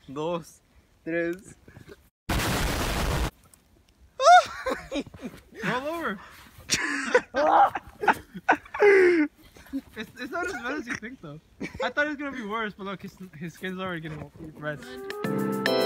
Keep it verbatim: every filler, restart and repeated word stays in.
dos, tres. Roll over. it's, it's not as bad as you think though. I thought it was gonna be worse, but look, his, his skin's already getting red.